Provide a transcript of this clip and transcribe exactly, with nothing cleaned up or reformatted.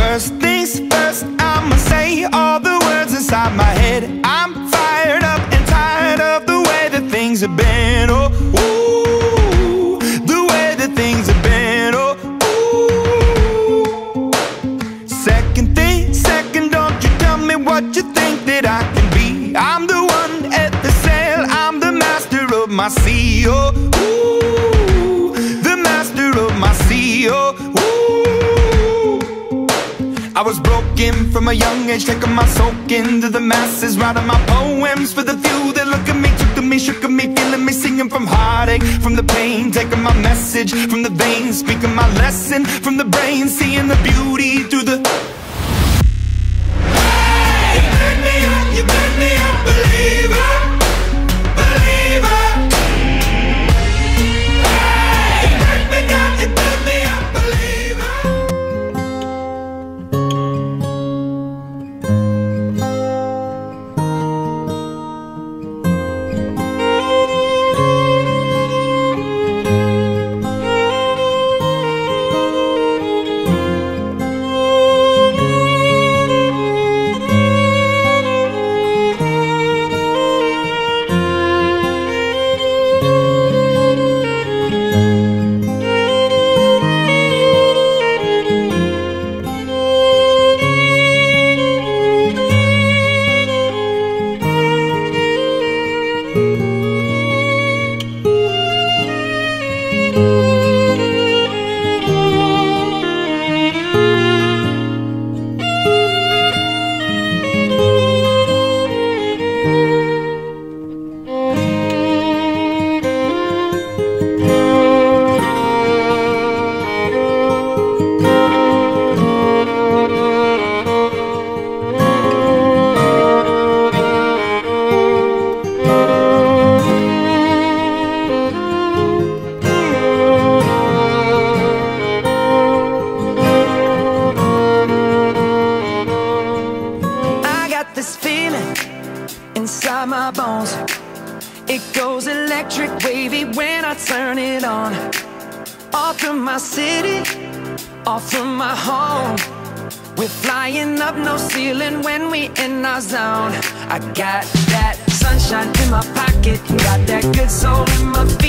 First things first, I'ma say all the words inside my head. I'm fired up and tired of the way that things have been. Oh, ooh, the way that things have been. Oh, ooh. Second thing, second, don't you tell me what you think that I can be. I'm the one at the sail, I'm the master of my sea. Oh, ooh, the master of my sea. Oh, ooh. I was broken from a young age, taking my soak into the masses, writing my poems for the few that look at me, took to me, shook at me, feeling me, singing from heartache, from the pain, taking my message from the veins, speaking my lesson from the brain, seeing the beauty through the... Hey, you burn me up, you burn me up, believer, believer. Hey, you burn me down, you burn me up, believer. This feeling inside my bones, it goes electric wavy when I turn it on. Off from my city, off from my home, we're flying up no ceiling when we in our zone. I got that sunshine in my pocket, got that good soul in my